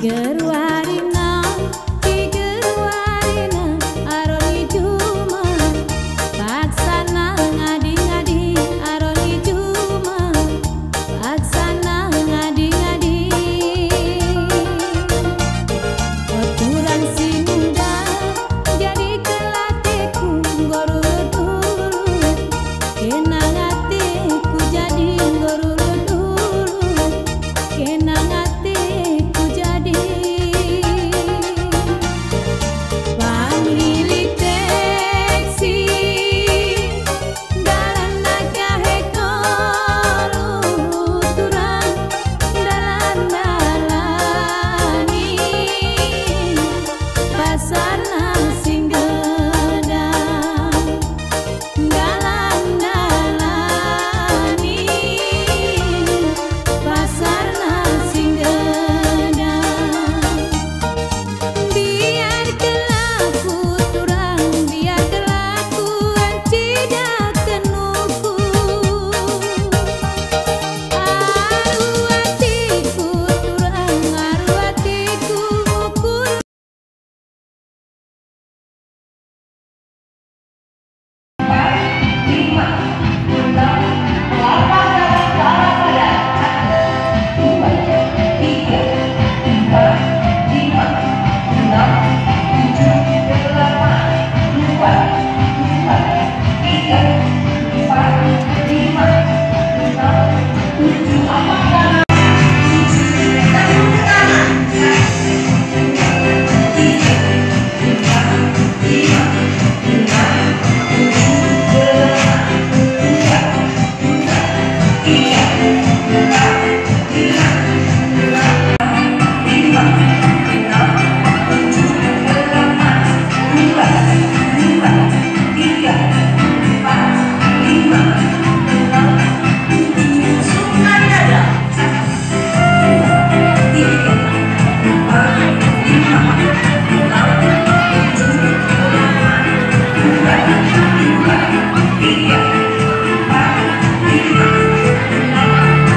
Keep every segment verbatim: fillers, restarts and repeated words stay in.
Tiga, empat, lima, enam,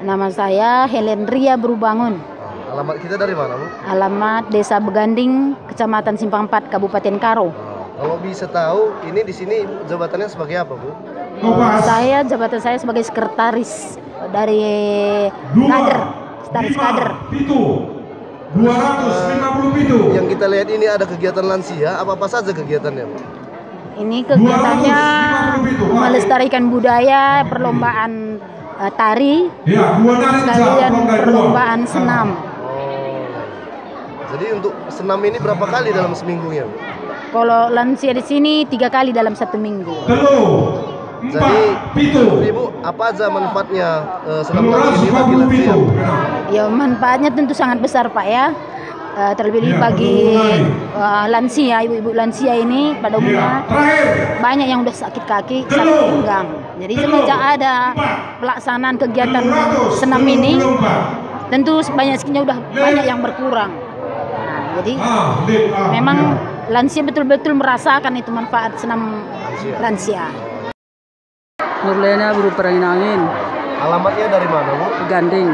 Nama saya Helen Ria Berubangun. Alamat kita dari mana, Bu? Alamat Desa Beganding, Kecamatan Simpang empat, Kabupaten Karo. Kalau bisa tahu, ini di sini Ibu jabatannya sebagai apa, Bu? Uh, saya jabatan saya sebagai sekretaris dari kader, sekretaris kader. dua ratus lima puluh pitu. Yang kita lihat ini ada kegiatan lansia, apa-apa saja kegiatannya, Bu? Ini kegiatannya melestarikan budaya, perlombaan uh, tari, ya, sekalian perlombaan senam. Oh. Jadi untuk senam ini berapa kali dalam seminggunya, Bu? Kalau lansia di sini tiga kali dalam satu minggu. Jadi menurut Ibu apa aja manfaatnya uh, senam tari ini bagi lansia? Ya, manfaatnya tentu sangat besar, Pak, ya. Uh, terlebih bagi uh, lansia, ibu-ibu lansia ini pada umumnya banyak yang udah sakit kaki, sakit pinggang. Jadi semenjak ada pelaksanaan kegiatan senam ini, tentu banyak sekali udah banyak yang berkurang. Nah, jadi memang lansia betul-betul merasakan itu manfaat senam lansia. Nurlena berupa angin angin. Alamatnya dari mana, Bu? Ganding.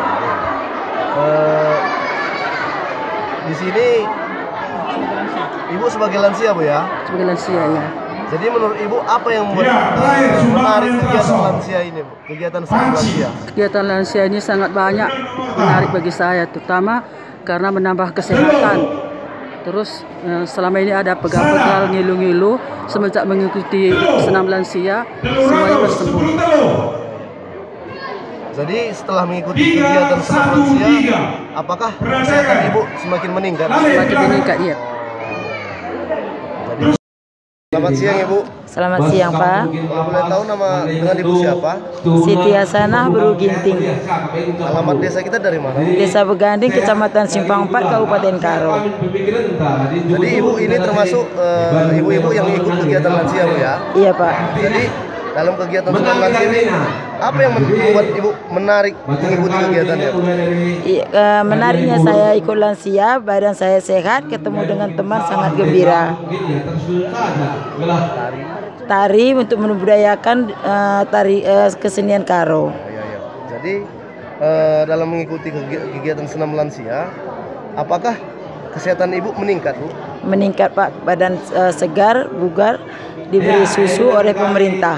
Uh, di sini Ibu sebagai lansia, Bu, ya? Sebagai lansia, ya. Jadi menurut Ibu apa yang membuat uh, menarik kegiatan lansia ini, Bu? Kegiatan senam lansia? Kegiatan lansia ini sangat banyak menarik bagi saya, terutama karena menambah kesehatan. Terus selama ini ada pegal-pegal, ngilu-ngilu, semenjak mengikuti senam lansia semuanya bersembuh. Jadi setelah mengikuti kegiatan senam lansia, apakah kesehatan Ibu semakin meningkat? Semakin meningkat, ya. Jadi, selamat siang, Ibu. Selamat siang, Pak. Kalau boleh tahu nama dengan Ibu siapa? Siti Hasanah Beruginting. Alamat desa kita dari mana? Desa Beganding, Kecamatan Simpang empat, Kabupaten Karo. Jadi Ibu ini termasuk ibu-ibu uh, yang ikut kegiatan lansia, Bu, ya? Iya, Pak. Jadi dalam kegiatan senam lansia ini apa yang membuat Ibu menarik mengikuti kegiatannya? I, uh, menariknya saya ikut lansia, badan saya sehat, ketemu dengan teman sangat gembira. Tari untuk membudayakan uh, tari uh, kesenian Karo. Ya, ya. Jadi uh, dalam mengikuti kegiatan senam lansia, apakah kesehatan Ibu meningkat, Bu? Meningkat, Pak. Badan uh, segar, bugar, diberi susu oleh pemerintah.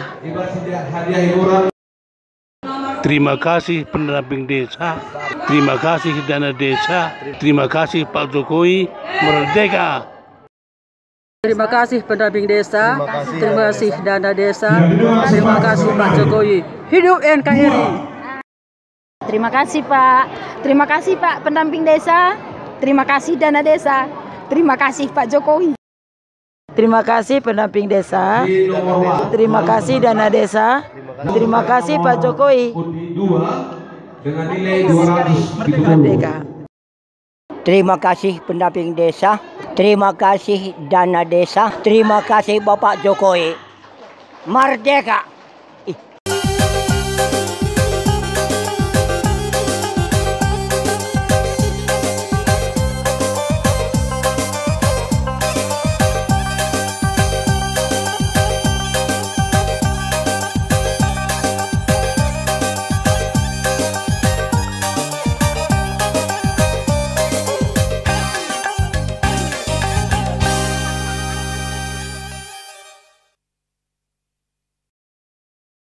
Terima kasih pendamping desa, terima kasih dana desa, terima kasih Pak Jokowi, merdeka. Terima kasih pendamping desa, Terima kasih, terima kasih dana desa, terima kasih Pak Jokowi. Hidup N K R I. Terima kasih, Pak. Terima kasih, Pak pendamping desa. Terima kasih dana desa. Terima kasih Pak Jokowi. Terima kasih pendamping desa. Terima kasih dana desa. Terima kasih Pak Jokowi. Dengan nilai dua ratus Merdeka. Terima kasih pendamping desa. Terima kasih dana desa. Terima kasih Bapak Jokowi. Merdeka.